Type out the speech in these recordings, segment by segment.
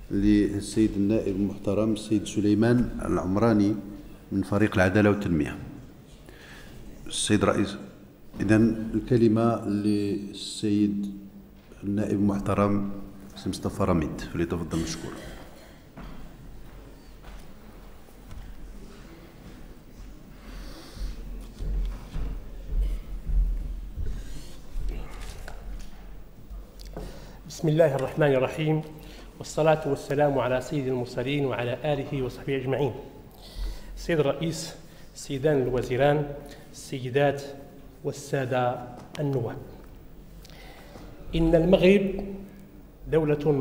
للسيد النائب المحترم السيد سليمان العمراني من فريق العدالة والتنمية. السيد رئيس، إذن الكلمة للسيد النائب المحترم السيد مصطفى رميد، فليتفضل مشكور. بسم الله الرحمن الرحيم، والصلاة والسلام على سيد المرسلين وعلى آله وصحبه أجمعين. السيد الرئيس، السيدان الوزيران، السيدات والسادة النواب، إن المغرب دولة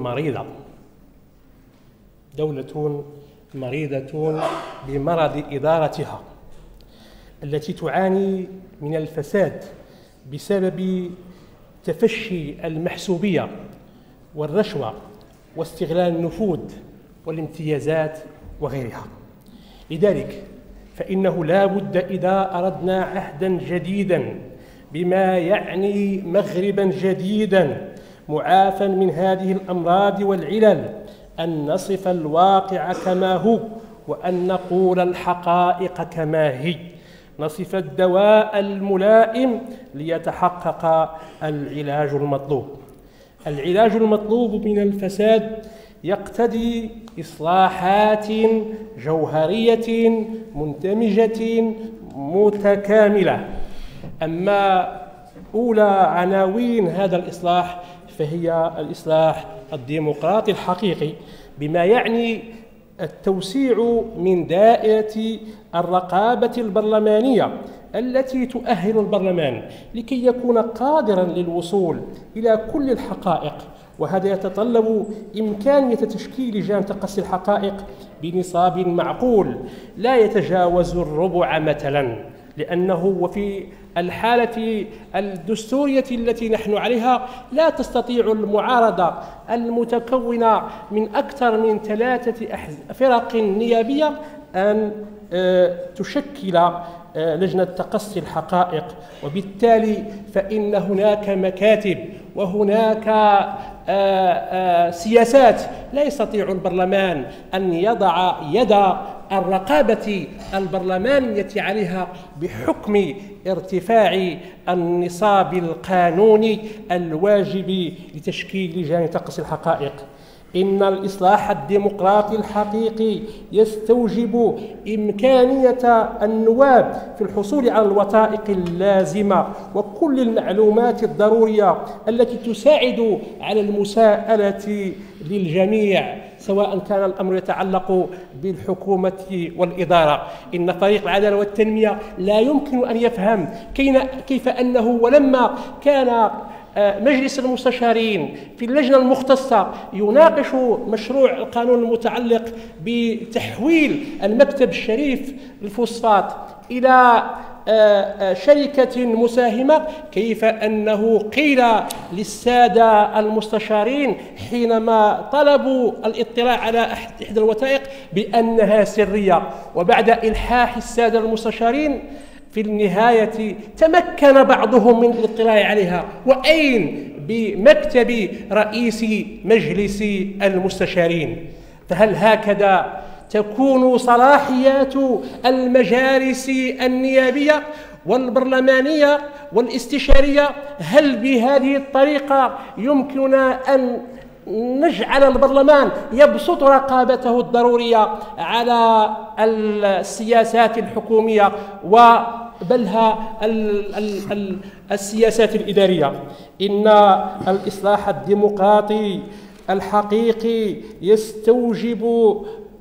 مريضة بمرض إدارتها التي تعاني من الفساد بسبب تفشي المحسوبية والرشوة واستغلال النفوذ والامتيازات وغيرها. لذلك فإنه لا بد إذا أردنا عهدا جديدا بما يعني مغربا جديدا معافى من هذه الأمراض والعلل أن نصف الواقع كما هو، وأن نقول الحقائق كما هي، نصف الدواء الملائم ليتحقق العلاج المطلوب. العلاج المطلوب من الفساد يقتضي إصلاحات جوهرية مندمجة متكاملة. أما أولى عناوين هذا الإصلاح فهي الإصلاح الديمقراطي الحقيقي، بما يعني التوسيع من دائرة الرقابة البرلمانية التي تؤهل البرلمان لكي يكون قادراً للوصول إلى كل الحقائق، وهذا يتطلب إمكانية تشكيل لجان تقصي الحقائق بنصاب معقول لا يتجاوز الربع مثلاً، لأنه وفي الحالة الدستورية التي نحن عليها لا تستطيع المعارضة المتكونة من أكثر من 3 فرق نيابية أن تشكل لجنة تقصي الحقائق، وبالتالي فإن هناك مكاتب وهناك سياسات لا يستطيع البرلمان أن يضع يد الرقابة البرلمانية عليها بحكم ارتفاع النصاب القانوني الواجب لتشكيل لجان تقصي الحقائق. إن الإصلاح الديمقراطي الحقيقي يستوجب إمكانية النواب في الحصول على الوثائق اللازمة وكل المعلومات الضرورية التي تساعد على المساءلة للجميع، سواء كان الأمر يتعلق بالحكومة والإدارة. إن فريق العدالة والتنمية لا يمكن أن يفهم كيف أنه ولما كان مجلس المستشارين في اللجنة المختصة يناقش مشروع القانون المتعلق بتحويل المكتب الشريف للفوسفات إلى شركة مساهمة، كيف أنه قيل للسادة المستشارين حينما طلبوا الاطلاع على إحدى الوثائق بأنها سرية، وبعد إلحاح السادة المستشارين في النهاية تمكن بعضهم من الاطلاع عليها. وأين؟ بمكتب رئيس مجلس المستشارين. فهل هكذا تكون صلاحيات المجالس النيابية والبرلمانية والاستشارية؟ هل بهذه الطريقة يمكننا أن نجعل البرلمان يبسط رقابته الضرورية على السياسات الحكومية وبلها السياسات الإدارية؟ إن الإصلاح الديمقراطي الحقيقي يستوجب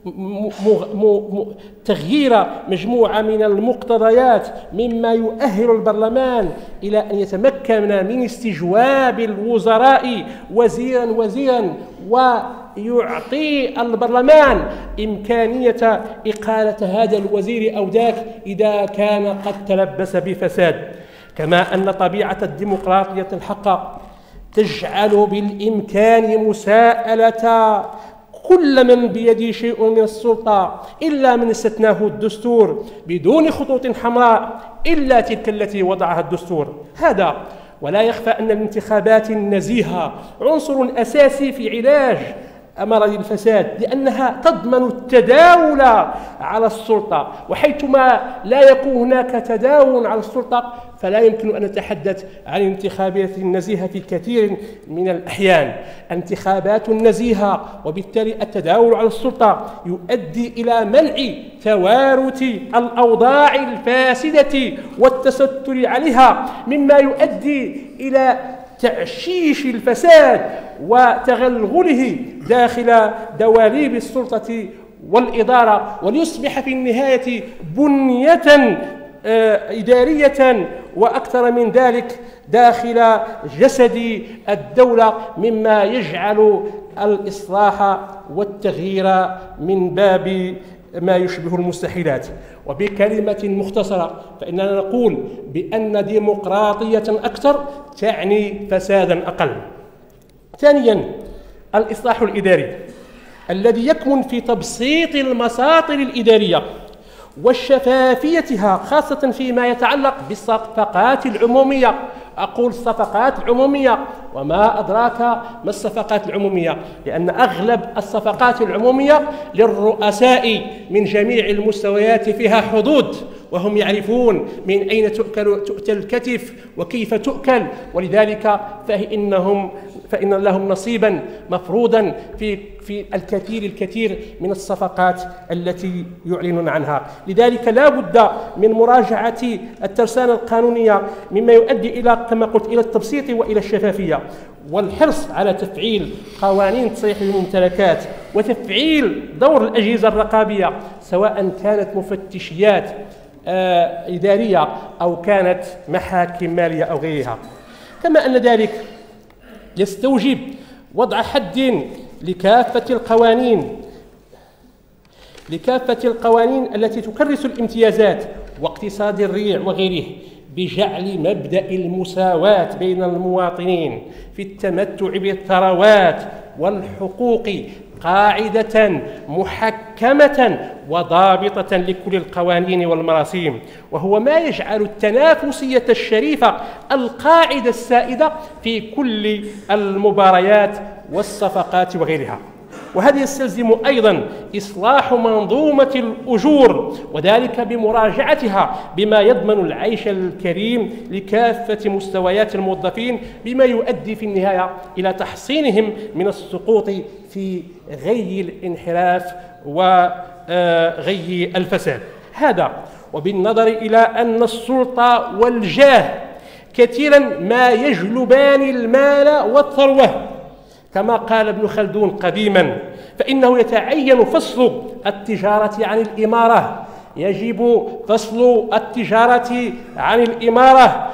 تغيير مجموعة من المقتضيات مما يؤهل البرلمان إلى أن يتمكن من استجواب الوزراء وزيرا ويعطي البرلمان إمكانية إقالة هذا الوزير أو ذاك إذا كان قد تلبس بفساد. كما أن طبيعة الديمقراطية الحقة تجعل بالإمكان مساءلة كل من بيده شيء من السلطة إلا من استثناه الدستور بدون خطوط حمراء إلا تلك التي وضعها الدستور. هذا ولا يخفى أن الانتخابات النزيهة عنصر أساسي في علاج مرض الفساد، لأنها تضمن التداول على السلطة، وحيثما لا يكون هناك تداول على السلطة فلا يمكن أن نتحدث عن انتخابات نزيهة في كثير من الأحيان. انتخابات نزيهة وبالتالي التداول على السلطة يؤدي إلى منع توارث الأوضاع الفاسدة والتستر عليها، مما يؤدي إلى تعشيش الفساد وتغلغله داخل دواليب السلطة والإدارة، وليصبح في النهاية بنية إدارية وأكثر من ذلك داخل جسد الدولة، مما يجعل الإصلاح والتغيير من باب ما يشبه المستحيلات. وبكلمة مختصرة فإننا نقول بأن ديمقراطية أكثر تعني فسادا أقل. ثانيا، الإصلاح الإداري الذي يكمن في تبسيط المساطر الإدارية والشفافيتها، خاصة فيما يتعلق بالصفقات العمومية. أقول الصفقات العمومية، وما أدراك ما الصفقات العمومية، لأن أغلب الصفقات العمومية للرؤساء من جميع المستويات فيها حدود، وهم يعرفون من أين تؤكل الكتف وكيف تؤكل، ولذلك فإن لهم نصيبا مفروضا في الكثير من الصفقات التي يعلنون عنها. لذلك لا بد من مراجعة الترسانة القانونية، مما يؤدي إلى كما قلت إلى التبسيط وإلى الشفافية، والحرص على تفعيل قوانين تصريح الممتلكات وتفعيل دور الأجهزة الرقابية، سواء كانت مفتشيات إدارية أو كانت محاكم مالية أو غيرها. كما أن ذلك يستوجب وضع حد لكافة القوانين التي تكرس الامتيازات واقتصاد الريع وغيره، بجعل مبدأ المساواة بين المواطنين في التمتع بالثروات والحقوق قاعدة محكمة وضابطة لكل القوانين والمراسيم، وهو ما يجعل التنافسية الشريفة القاعدة السائدة في كل المباريات والصفقات وغيرها. وهذا يستلزم أيضا إصلاح منظومة الأجور، وذلك بمراجعتها بما يضمن العيش الكريم لكافة مستويات الموظفين، بما يؤدي في النهاية إلى تحصينهم من السقوط في غي الانحراف وغي الفساد. هذا وبالنظر إلى أن السلطة والجاه كثيرا ما يجلبان المال والثروة، كما قال ابن خلدون قديما، فإنه يتعين فصل التجارة عن الإمارة، يجب فصل التجارة عن الإمارة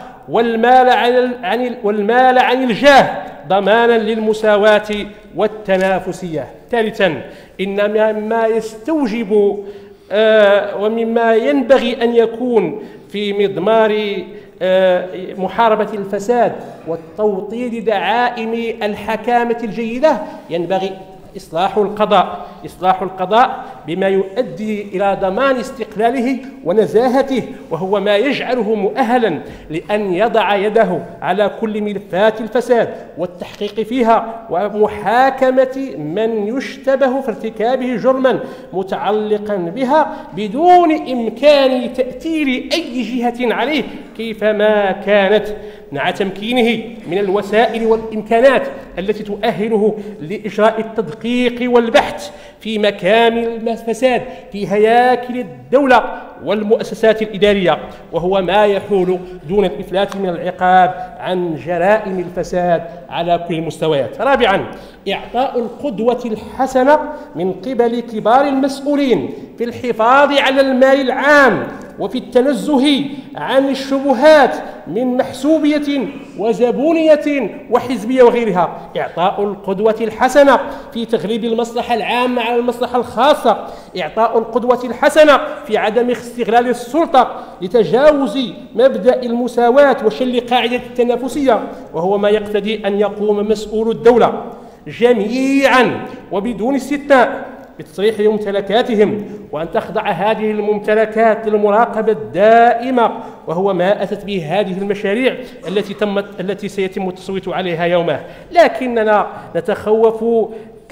والمال عن الجاه ضمانا للمساواة والتنافسية. ثالثا، إن مما يستوجب ومما ينبغي أن يكون في مضمار محاربة الفساد وتوطيد دعائم الحكامة الجيدة، ينبغي إصلاح القضاء بما يؤدي إلى ضمان استقلاله ونزاهته، وهو ما يجعله مؤهلا لأن يضع يده على كل ملفات الفساد والتحقيق فيها ومحاكمة من يشتبه في ارتكابه جرما متعلقا بها بدون إمكان تأثير أي جهة عليه كيفما كانت، مع تمكينه من الوسائل والإمكانات التي تؤهله لإجراء التدقيق والبحث في مكامن الفساد في هياكل الدولة والمؤسسات الإدارية، وهو ما يحول دون الإفلات من العقاب عن جرائم الفساد على كل المستويات. رابعا، إعطاء القدوة الحسنة من قبل كبار المسؤولين في الحفاظ على المال العام وفي التنزه عن الشبهات من محسوبية وزبونية وحزبية وغيرها. إعطاء القدوة الحسنة في تغليب المصلحة العامة على المصلحة الخاصة، إعطاء القدوة الحسنة في عدم استغلال السلطة لتجاوز مبدأ المساواة وشل قاعدة التنافسية، وهو ما يقتضي أن يقوم مسؤول الدولة جميعا وبدون استثناء بتصريح ممتلكاتهم، وأن تخضع هذه الممتلكات للمراقبة الدائمة، وهو ما أتت به هذه المشاريع التي سيتم التصويت عليها يومه. لكننا نتخوف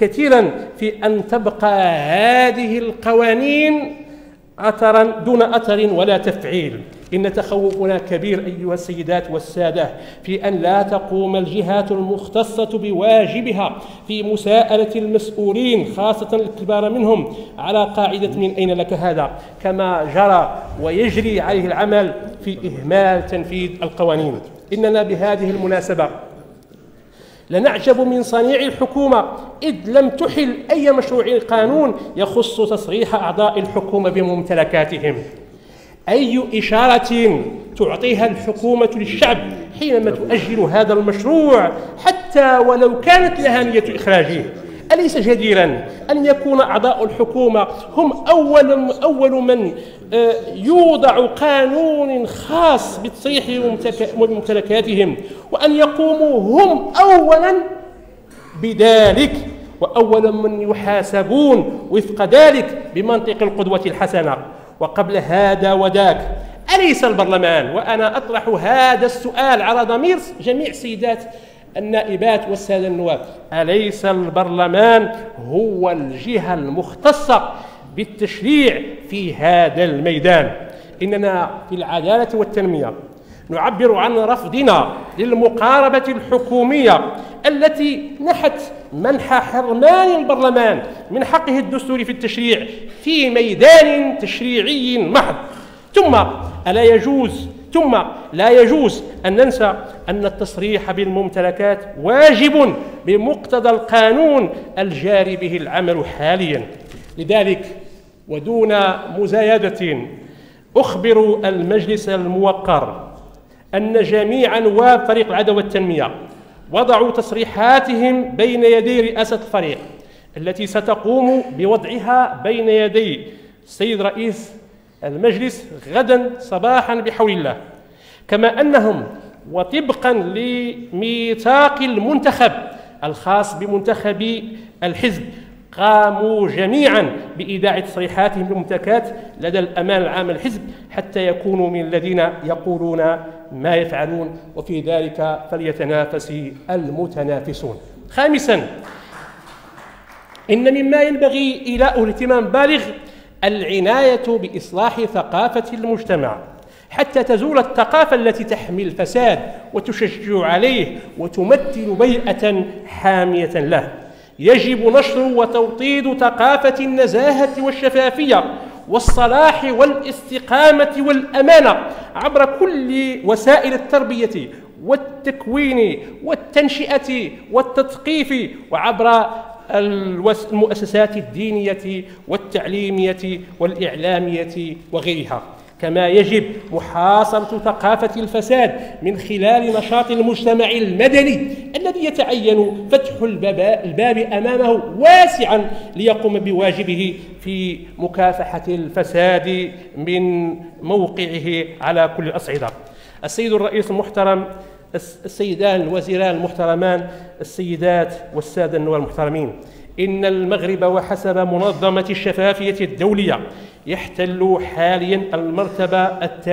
كثيرا في أن تبقى هذه القوانين أثرا دون أثر ولا تفعيل. إن تخوفنا كبير أيها السيدات والسادة في أن لا تقوم الجهات المختصة بواجبها في مساءلة المسؤولين خاصة الكبار منهم على قاعدة من أين لك هذا، كما جرى ويجري عليه العمل في إهمال تنفيذ القوانين. إننا بهذه المناسبة لنعجب من صنيع الحكومة إذ لم تحل أي مشروع قانون يخص تصريح أعضاء الحكومة بممتلكاتهم. أي إشارة تعطيها الحكومة للشعب حينما تؤجل هذا المشروع حتى ولو كانت لها نية إخراجه؟ أليس جديرا أن يكون أعضاء الحكومة هم أول من يوضع قانون خاص بتصريح ممتلكاتهم، وأن يقوموا هم أولا بذلك وأول من يحاسبون وفق ذلك بمنطق القدوة الحسنة؟ وقبل هذا وذاك أليس البرلمان، وأنا أطرح هذا السؤال على ضمير جميع السيدات النائبات والسادة النواب، أليس البرلمان هو الجهة المختصة بالتشريع في هذا الميدان؟ إننا في العدالة والتنمية نعبر عن رفضنا للمقاربة الحكومية التي نحت منح حرمان البرلمان من حقه الدستوري في التشريع في ميدان تشريعي محض. ثم لا يجوز أن ننسى أن التصريح بالممتلكات واجب بمقتضى القانون الجاري به العمل حاليا. لذلك ودون مزايدة أخبر المجلس الموقر أن جميع نواب فريق العدالة والتنمية وضعوا تصريحاتهم بين يدي رئاسة الفريق التي ستقوم بوضعها بين يدي السيد رئيس المجلس غدا صباحا بحول الله، كما أنهم وطبقا لميثاق المنتخب الخاص بمنتخب الحزب قاموا جميعا بإيداع تصريحاتهم بالممتلكات لدى الأمانة العامة للحزب حتى يكونوا من الذين يقولون ما يفعلون، وفي ذلك فليتنافس المتنافسون. خامسا، إن مما ينبغي إيلاؤه الاهتمام بالغ العناية بإصلاح ثقافة المجتمع حتى تزول الثقافة التي تحمي الفساد وتشجع عليه وتمثل بيئة حامية له. يجب نشر وتوطيد ثقافة النزاهة والشفافية والصلاح والاستقامة والأمانة عبر كل وسائل التربية والتكوين والتنشئة والتثقيف وعبر المؤسسات الدينية والتعليمية والإعلامية وغيرها. كما يجب محاصرة ثقافة الفساد من خلال نشاط المجتمع المدني الذي يتعين فتح الباب أمامه واسعا ليقوم بواجبه في مكافحة الفساد من موقعه على كل الأصعدة. السيد الرئيس المحترم، السيدان الوزيران المحترمان، السيدات والسادة النواب المحترمين، إن المغرب وحسب منظمة الشفافية الدولية يحتل حاليا المرتبة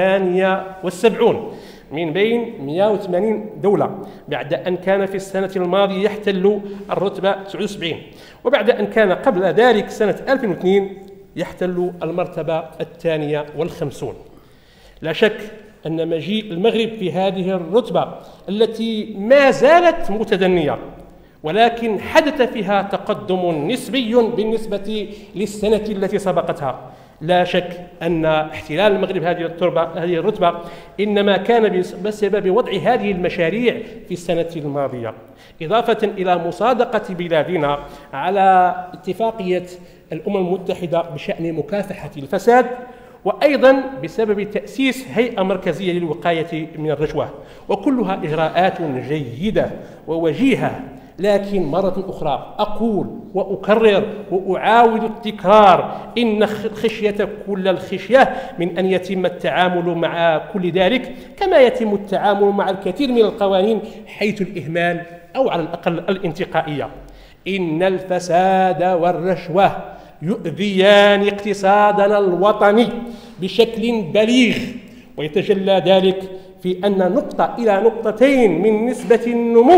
72 من بين 180 دولة، بعد أن كان في السنة الماضية يحتل الرتبة 79، وبعد أن كان قبل ذلك سنة 2002 يحتل المرتبة 52. لا شك أن مجيء المغرب في هذه الرتبة التي ما زالت متدنية ولكن حدث فيها تقدم نسبي بالنسبة للسنة التي سبقتها، لا شك أن احتلال المغرب هذه الرتبة إنما كان بسبب وضع هذه المشاريع في السنة الماضية، إضافة إلى مصادقة بلادنا على اتفاقية الأمم المتحدة بشأن مكافحة الفساد، وأيضا بسبب تأسيس هيئة مركزية للوقاية من الرشوة، وكلها إجراءات جيدة ووجيهة. لكن مرة أخرى أقول وأكرر وأعاود التكرار إن الخشية كل الخشية من أن يتم التعامل مع كل ذلك كما يتم التعامل مع الكثير من القوانين حيث الإهمال أو على الأقل الانتقائية. إن الفساد والرشوة يؤذيان اقتصادنا الوطني بشكل بليغ، ويتجلى ذلك في أن نقطة إلى نقطتين من نسبة النمو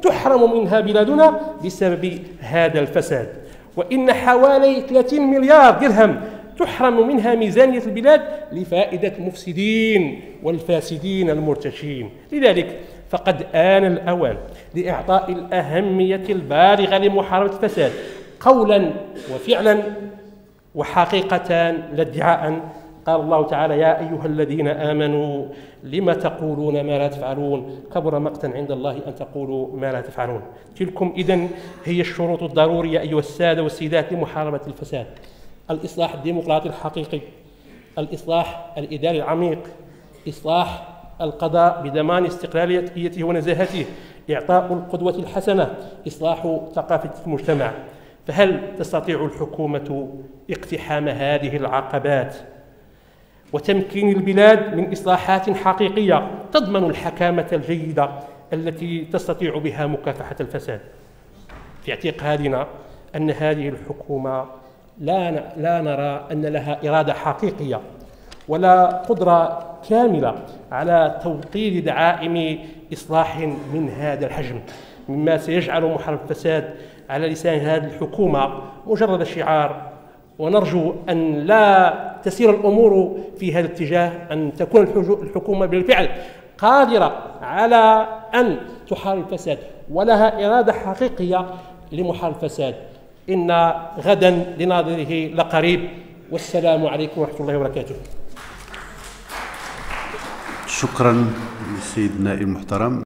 تحرم منها بلادنا بسبب هذا الفساد. وإن حوالي 30 مليار درهم تحرم منها ميزانية البلاد لفائدة المفسدين والفاسدين المرتشين. لذلك فقد آن الأوان لإعطاء الأهمية البالغة لمحاربة الفساد قولا وفعلا وحقيقة لا ادعاء. قال الله تعالى: يا أيها الذين آمنوا لم تقولون ما لا تفعلون كبر مقتا عند الله أن تقولوا ما لا تفعلون. تلكم إذن هي الشروط الضرورية أيها السادة والسيدات لمحاربة الفساد: الإصلاح الديمقراطي الحقيقي، الإصلاح الإداري العميق، إصلاح القضاء بضمان استقلاليته ونزاهته، إعطاء القدوة الحسنة، إصلاح ثقافة المجتمع. فهل تستطيع الحكومة اقتحام هذه العقبات وتمكين البلاد من إصلاحات حقيقية تضمن الحكامة الجيدة التي تستطيع بها مكافحة الفساد؟ في اعتقادنا أن هذه الحكومة لا نرى أن لها إرادة حقيقية ولا قدرة كاملة على توطيد دعائم إصلاح من هذا الحجم، مما سيجعل محاربة الفساد على لسان هذه الحكومة مجرد شعار. ونرجو أن لا تسير الأمور في هذا الاتجاه، أن تكون الحكومة بالفعل قادرة على أن تحارب الفساد ولها إرادة حقيقية لمحاربة الفساد. إن غدا لناظره لقريب، والسلام عليكم ورحمة الله وبركاته. شكرا للسيد النائب المحترم.